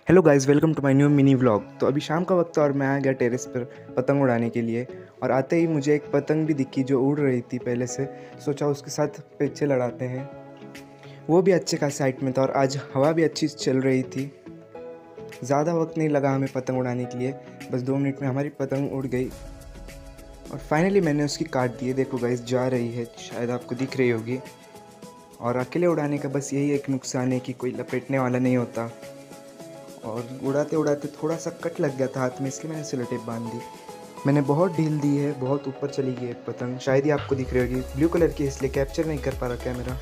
Hello guys, welcome to my new mini vlog. तो अभी शाम का वक्त था और मैं आ गया टेरेस पर पतंग उड़ाने के लिए। और आते ही मुझे एक पतंग भी दिखी जो उड़ रही थी पहले से। सोचा उसके साथ पिक्चर लड़ाते हैं। वो भी अच्छे खासे हाइट में था और आज हवा भी अच्छी चल रही थी। ज़्यादा वक्त नहीं लगा हमें पतंग उड़ाने के लिए, बस 2 मिनट में हमारी पतंग उड़ गई। और फाइनली मैंने उसकी काट दी है। देखो गाइस, जा रही है, शायद आपको दिख रही होगी। और अकेले उड़ाने का बस यही एक नुकसान है कि कोई लपेटने वाला नहीं होता। और उड़ाते उड़ाते थोड़ा सा कट लग गया था हाथ में, इसलिए मैंने सेलो टेप बांध दी। मैंने बहुत ढील दी है, बहुत ऊपर चली गई है पतंग। शायद ही आपको दिख रही होगी, ब्लू कलर की है इसलिए कैप्चर नहीं कर पा रहा कैमरा।